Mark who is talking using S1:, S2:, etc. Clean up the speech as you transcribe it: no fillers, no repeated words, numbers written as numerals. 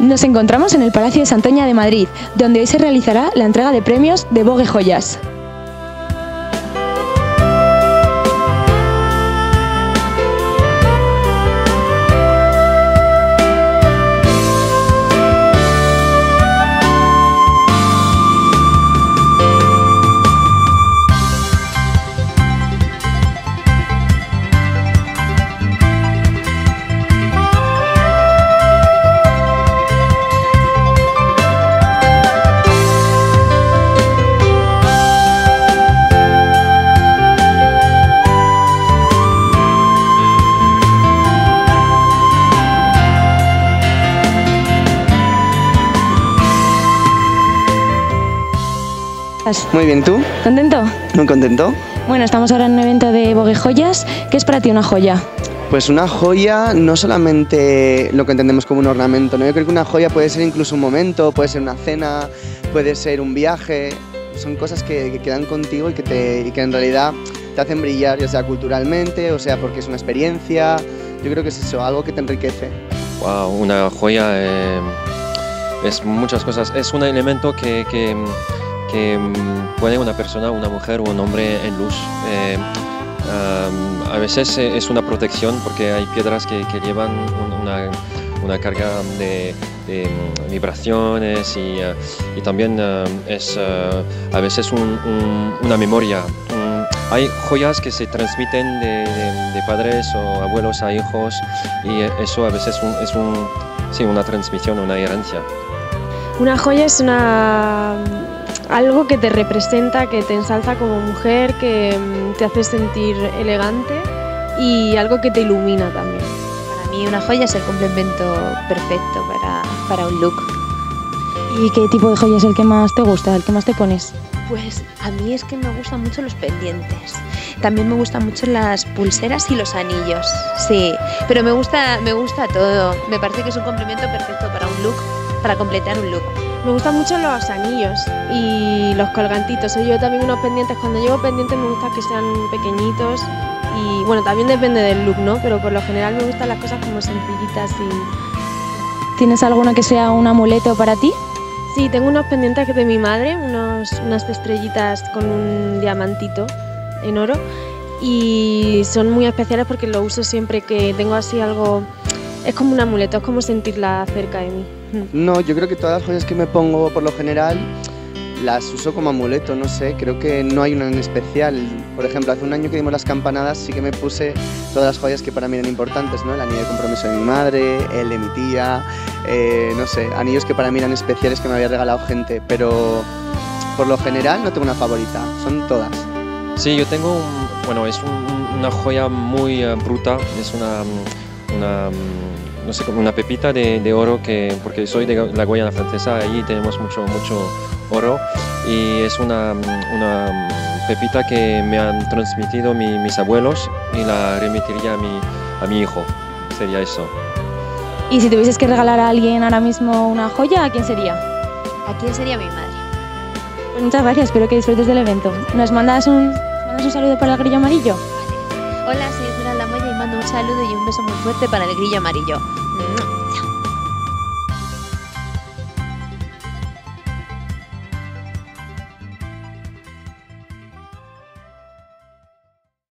S1: Nos encontramos en el Palacio de Santoña de Madrid, donde hoy se realizará la entrega de premios de Vogue Joyas.
S2: Muy bien, ¿tú?
S1: ¿Contento?
S2: Muy contento.
S1: Bueno, estamos ahora en un evento de Vogue Joyas. ¿Qué es para ti una joya?
S2: Pues una joya no solamente lo que entendemos como un ornamento, ¿no? Yo creo que una joya puede ser incluso un momento, puede ser una cena, puede ser un viaje. Son cosas que quedan contigo y que en realidad te hacen brillar, ya sea culturalmente, o sea porque es una experiencia. Yo creo que es eso, algo que te enriquece.
S3: Wow, una joya es muchas cosas. Es un elemento que pone una persona, una mujer o un hombre en luz. A veces es una protección porque hay piedras que llevan una carga de vibraciones y también es a veces una memoria. Hay joyas que se transmiten de padres o abuelos a hijos y eso a veces es una transmisión, una herencia.
S4: Una joya es algo que te representa, que te ensalza como mujer, que te hace sentir elegante y algo que te ilumina también.
S5: Para mí una joya es el complemento perfecto para un look.
S1: ¿Y qué tipo de joya es el que más te gusta, el que más te pones?
S5: Pues a mí es que me gustan mucho los pendientes. También me gustan mucho las pulseras y los anillos. Sí, pero me gusta todo. Me parece que es un complemento perfecto para un look, para completar un look.
S4: Me gustan mucho los anillos y los colgantitos. Yo también unos pendientes. Cuando llevo pendientes me gusta que sean pequeñitos y bueno, también depende del look, ¿no? Pero por lo general me gustan las cosas como sencillitas y...
S1: ¿Tienes alguna que sea un amuleto para ti?
S4: Sí, tengo unos pendientes de mi madre, unas estrellitas con un diamantito en oro y son muy especiales porque lo uso siempre que tengo así algo... Es como un amuleto, es como sentirla cerca de mí.
S2: No, yo creo que todas las joyas que me pongo por lo general las uso como amuleto, no sé, creo que no hay una en especial. Por ejemplo, hace un año que dimos las campanadas sí que me puse todas las joyas que para mí eran importantes, ¿no? El anillo de compromiso de mi madre, el de mi tía, no sé, anillos que para mí eran especiales que me había regalado gente, pero por lo general no tengo una favorita, son todas.
S3: Sí, yo tengo es una joya muy bruta, es no sé, como una pepita de oro porque soy de la Guayana Francesa, allí tenemos mucho oro y es una pepita que me han transmitido mis abuelos y la remitiría a mi hijo, sería eso.
S1: Y si tuvieses que regalar a alguien ahora mismo una joya, ¿a quién sería?
S5: ¿A quién sería mi madre?
S1: Pues muchas gracias, espero que disfrutes del evento. ¿Nos mandas un saludo para el grillo amarillo?
S5: Hola, soy Esmeralda Moya y mando un saludo y un beso muy fuerte para el grillo amarillo.